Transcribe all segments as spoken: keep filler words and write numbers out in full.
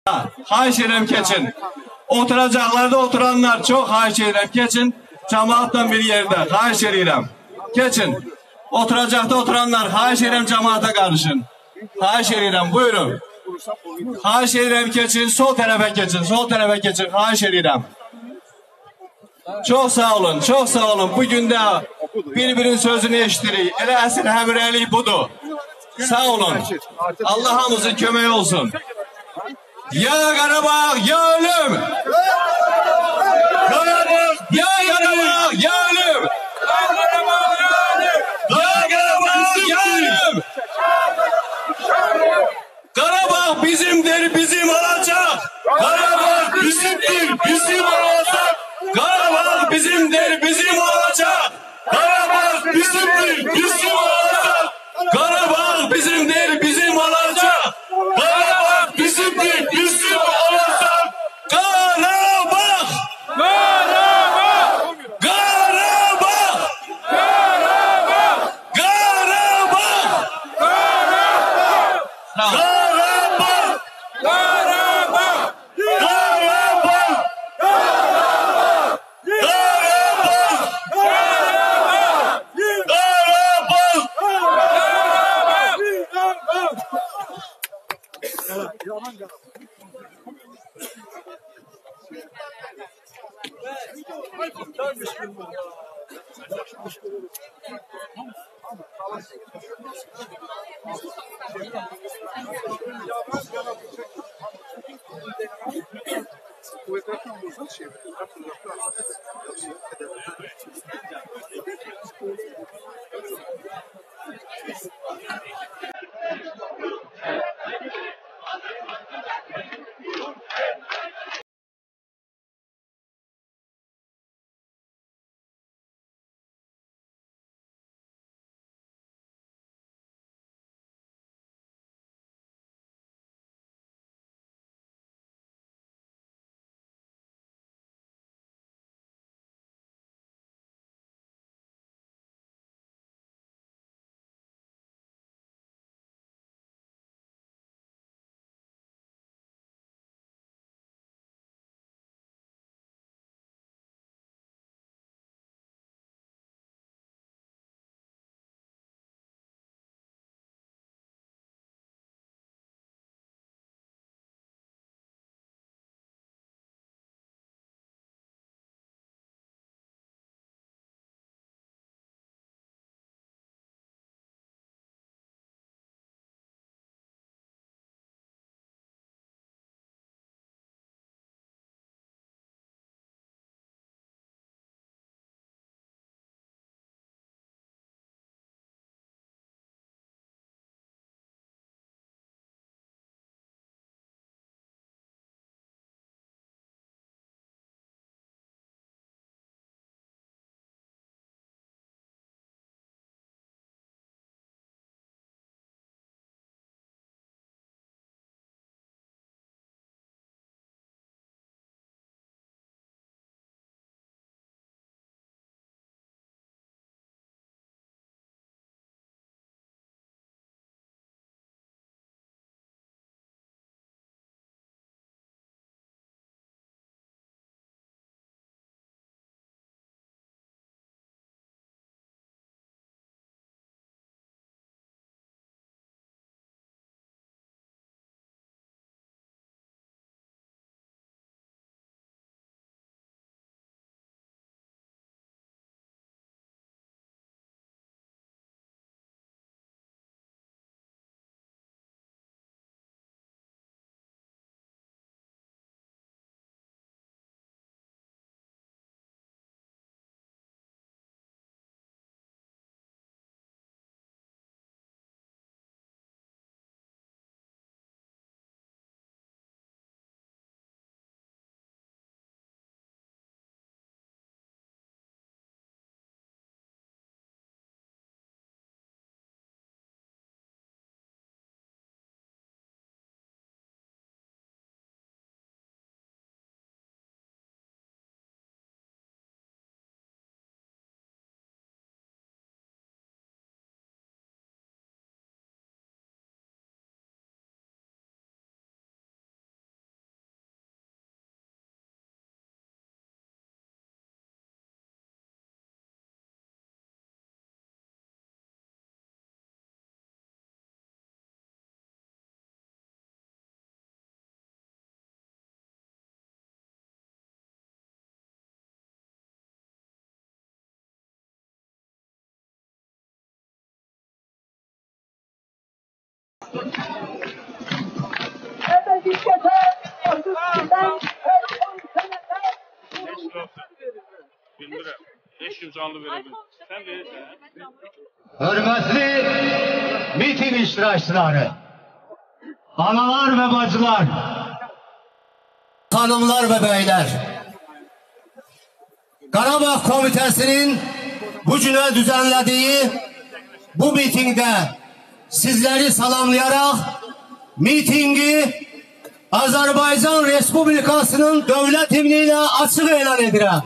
Xahiş ederim keçin. Oturacaklarda oturanlar çok xahiş ederim keçin. Cemaattan bir yerde xahiş ederim. Keçin. Oturacakta oturanlar xahiş ederim cemaata karışın. Xahiş ederim buyurun. Xahiş ederim keçin. Sol tarafa geçin. Sol tarafa geçin. Xahiş ederim. Çok sağ olun. Çok sağ olun. Bugün de bir-birinin sözünü eşitirik. Elə əsl həmrəylik budur. Sağ olun. Allah hamımızın köməyi olsun. Ya Qarabağ, ya ölüm! Qarabağ, ya Qarabağ, ya ölüm! Ya Qarabağ, ya ölüm! Ya Qarabağ, ya ölüm! Qarabağ bizimdir, bizim olacaq! Qarabağ bizimdir, bizim olacaq! Qarabağ bizimdir, bizim olacaq! Qarabağ bizimdir, bizim olacaq! Qarabağ bizimdir, bizim olacaq! Qarabağ bizimdir, bizim olacaq! Qarabağ! Qarabağ! Qarabağ! Qarabağ! Qarabağ! Qarabağ! Qarabağ! Qarabağ! Hürmetli miting iştirakçıları, analar ve bacılar, hanımlar ve beyler, Qarabağ Komitəsinin bu günə düzenlediği bu mitingde sizleri salamlayarak mitingi Azerbaycan Respublikasının devlet himniyle açık elan edirəm.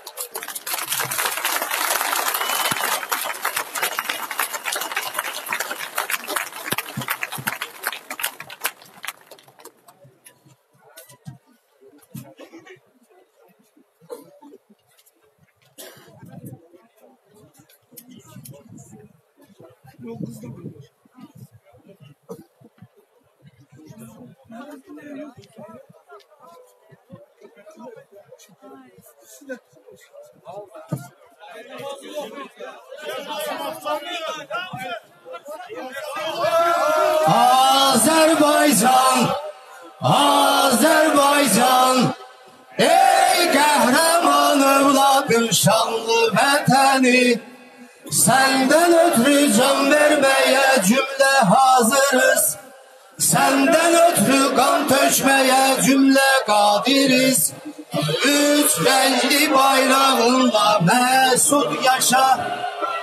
Azerbaycan, Azerbaycan, ey kahraman evladım şanlı vətəni, senden ötürü can vermeye cümle hazırız, senden ötürü kan tökmeye cümle kadiriz. Üç renkli bayrağında mesut yaşa.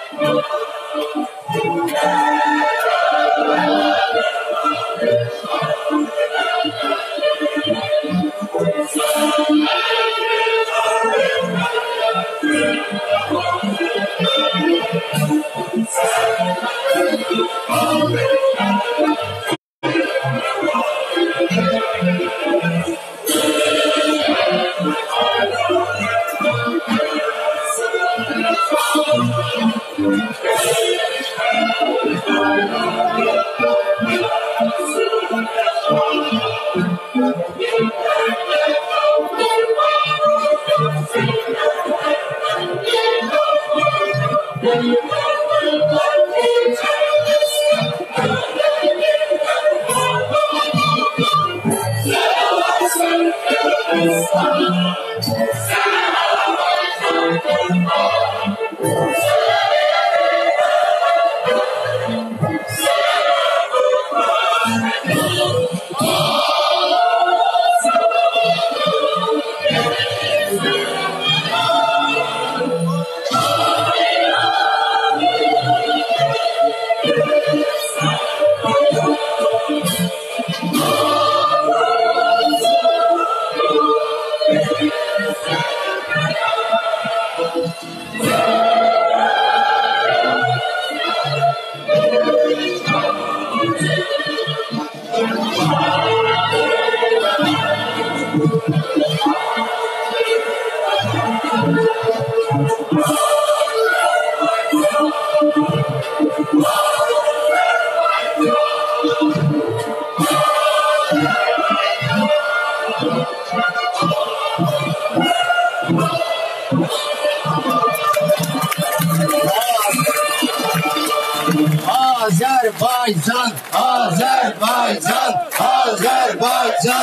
Azerbaycan, Azerbaycan, Azerbaycan.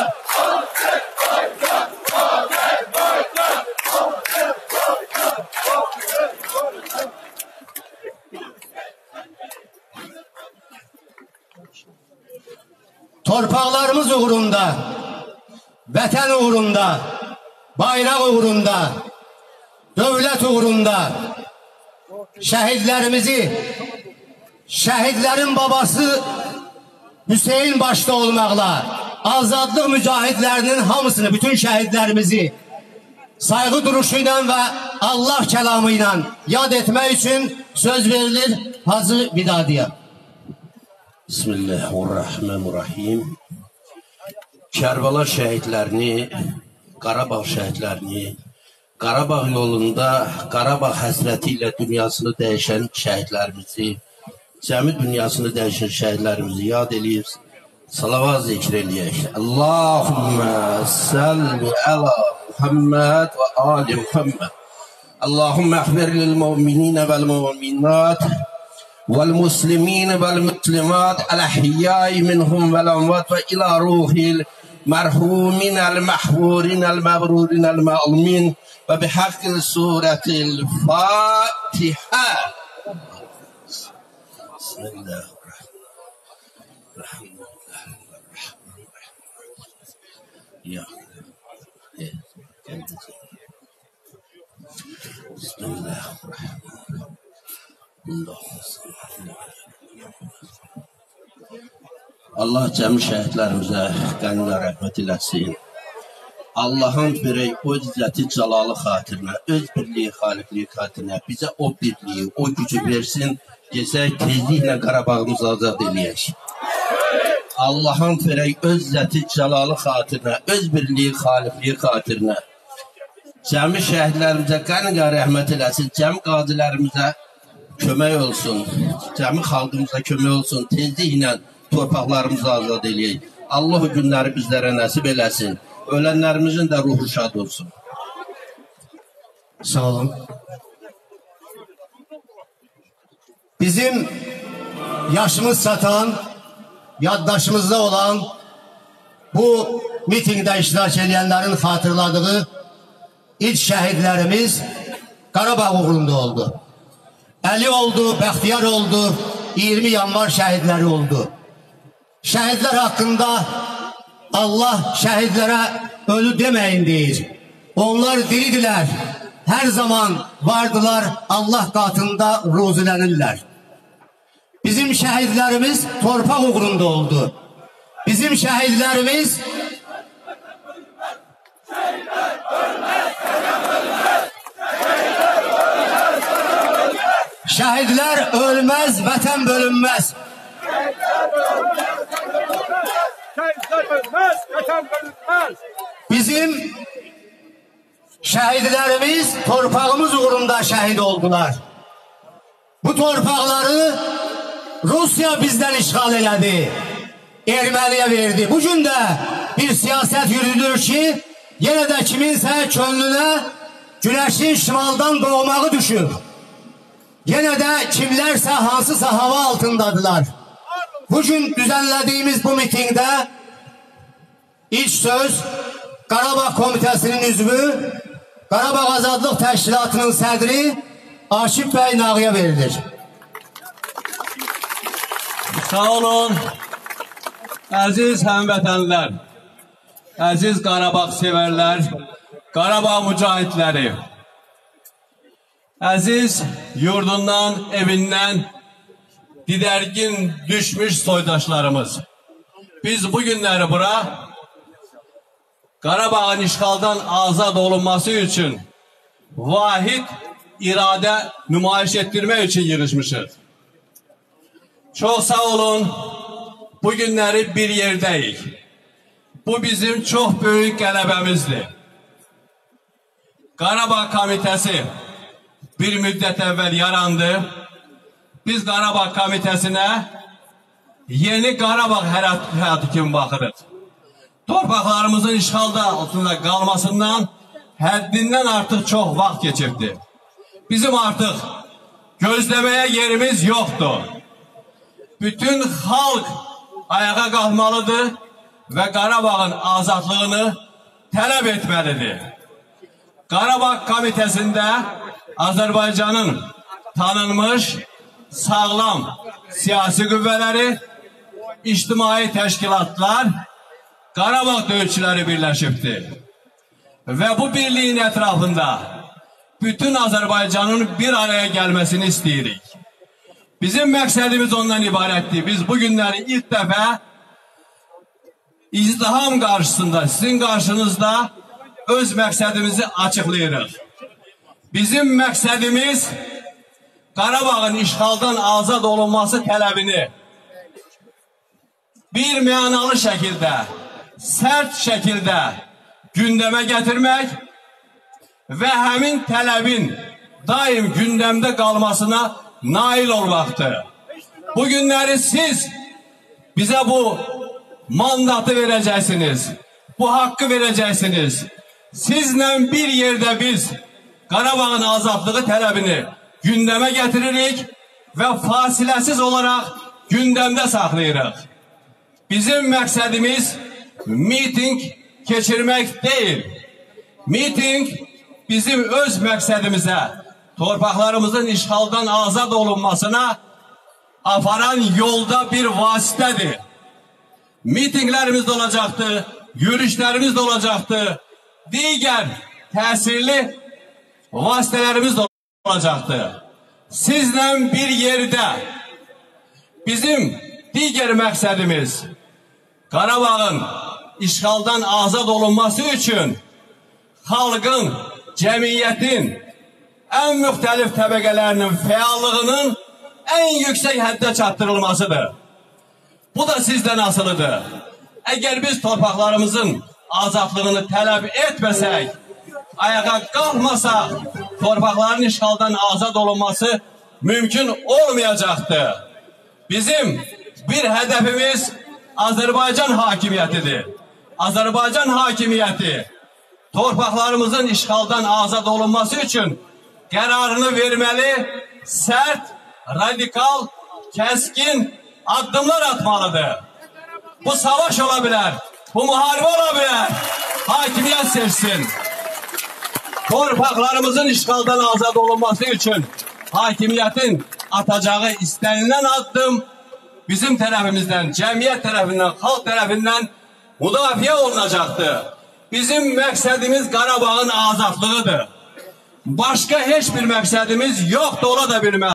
Torpaqlarımız uğrunda, vətən uğrunda, bayraq uğrunda, dövlət uğrunda şəhidlərimizi, şəhidlərin babası Hüseyin başta olmaqla azadlıq mücahidlərinin hamısını, bütün şəhidlərimizi sayğı duruşu ilə və Allah kəlamı ilə yad etmək üçün söz verilir Hacı Vidadiyə. Bismillahirrahmanirrahim. Kərbala şəhidlərini, Qarabağ şəhidlərini, Qarabağ yolunda, Qarabağ həsrəti ilə dünyasını dəyişən şəhidlərimizi, cəmi dünyasını dəyişən şəhidlərimizi yad eləyir, salavat zikr eləyək. Allahümmə salli əla Muhammed və ali Muhammed. Allahümmə əxbir lil-müminə vəl-müminat vəl-musliminə vəl-müsliminə المسلمات الأحياء منهم والأموات وإلى روح المرحومين المحفورين المبرورين المعلومين وبحق سورة الفاتحة. بسم الله الرحمن الرحيم. يا بسم الله الرحمن الرحيم. Allah cəmi şəhidlərimizə qəninə rəhmət eləsin. Allah'ın birey o izzəti cəlalı xatirinə, öz birliyi, xaliqliyi xatirinə bizə o birliyi, o gücü versin, gezək tezliklə Qarabağımızı azad eləyək. Allah'ın birey öz izzəti cəlalı xatirinə, öz birliyi, xaliqliyi xatirinə cəmi şəhidlərimizə qəninə rəhmət eləsin, cəmi qazilərimizə kömək olsun, cəmi xalqımıza kömək olsun, tezliklə torpaqlarımızı azad eləyək. Allah o günləri bizlərə nəsib eləsin. Ölənlərimizin də ruhu şad olsun. Sağ olun. Bizim yaşımız çatan, yaddaşımızda olan bu mitingdə iştirak edenlerin hatırladığı ilk şəhidlərimiz Qarabağ uğrunda oldu. Əli oldu, Bəxtiyar oldu, iyirmi yanvar şəhidləri oldu. Şəhidlər haqqında Allah şəhidlərə ölü deməyin deyir. Onlar diridirlər, hər zaman vardılar, Allah qatında ruzilənirlər. Bizim şəhidlərimiz torpaq uğrunda oldu. Bizim şəhidlərimiz şəhidlər ölməz, vətən bölünməz. Bizim şəhidlərimiz torpağımız uğrunda şəhid oldular. Bu torpaqları Rusya bizdən işğal elədi, Erməniyə verdi. Bugün də bir siyasət yürüdür ki, yenə də kiminsə könlünə güneşin şimaldan doğmağı düşür. Yenə də kimlərsə hansısa hava altındadılar. Bugün düzenlediğimiz bu mitingdə ilk söz Qarabağ Komitəsinin üzvü, Qarabağ Azadlıq Təşkilatının sədri Aşif bəy Nağıya verilir. Sağ olun, əziz həmvətənlər, əziz Qarabağ sevərlər, Qarabağ mücahidləri, əziz yurdundan, evindən didərgin düşmüş soydaşlarımız. Biz bu günləri bura Qarabağın işğaldan azad olunması üçün vahid iradə nümayiş etdirmək üçün yığışmışıq. Çox sağ olun, bu günləri bir yerdəyik. Bu bizim çox böyük qələbəmizdir. Qarabağ Komitəsi bir müddət əvvəl yarandı. Biz Qarabağ Komitəsinə yeni Qarabağ həyatı kimi baxırıq. Torpaqlarımızın işğalda altında qalmasından həddindən artıq çox vaxt keçibdir. Bizim artıq gözləməyə yerimiz yoxdur. Bütün xalq ayağa qalxmalıdır və Qarabağın azadlığını tələb etməlidir. Qarabağ Komitəsində Azərbaycanın tanınmış sağlam siyasi qüvvələri, ictimai təşkilatlar, Qarabağ döyüşçüləri birləşibdir. Və bu birliyin ətrafında bütün Azərbaycanın bir araya gəlməsini istəyirik. Bizim məqsədimiz ondan ibarətdir. Biz bu günləri ilk dəfə izdiham qarşısında, sizin qarşınızda öz məqsədimizi açıqlayırıq. Bizim məqsədimiz Qarabağın işğaldan azad olunması tələbini bir mənalı şəkildə, sərt şəkildə gündəmə gətirmək və həmin tələbin daim gündəmdə qalmasına nail olmaqdır. Bu günləri siz bizə bu mandatı verəcəksiniz, bu haqqı verəcəksiniz. Sizlə bir yerdə biz Qarabağın azadlığı tələbini gündəmə gətiririk və fasiləsiz olaraq gündemde saxlayırıq. Bizim məqsədimiz miting keçirmək deyil. Miting bizim öz məqsədimizə, torpaqlarımızın işğaldan azad olunmasına aparan yolda bir vasitədir. Mitinglərimiz də olacaqdır, yürüyüşlərimiz də olacaqdır, digər təsirli vasitələrimiz də olacaqdır. Sizlə bir yerdə bizim digər məqsədimiz Qarabağın işğaldan azad olunması üçün xalqın, cəmiyyətin, ən müxtəlif təbəqələrinin fəallığının ən yüksək həddə çatdırılmasıdır. Bu da sizdən asılıdır. Əgər biz torpaqlarımızın azadlığını tələb etməsək, ayağa qalxmasaq, torpaqların işğaldan azad olunması mümkün olmayacaqdır. Bizim bir hədəfimiz Azərbaycan hakimiyyətidir. Azərbaycan hakimiyyəti torpaqlarımızın işğaldan azad olunması üçün qərarını verməli, sərt, radikal, kəskin addımlar atmalıdır. Bu savaş ola bilər, bu müharibə ola bilər. Hakimiyyət seçsin. Torpaqlarımızın işğaldan azad olunması üçün hakimiyyətin atacağı istənilən addım bizim tərəfimizdən, cəmiyyət tərəfindən, xalq tərəfindən müdafiə olunacaqdır. Bizim məqsədimiz Qarabağın azadlığıdır. Başqa heç bir məqsədimiz yoxdur, ola da bilməz.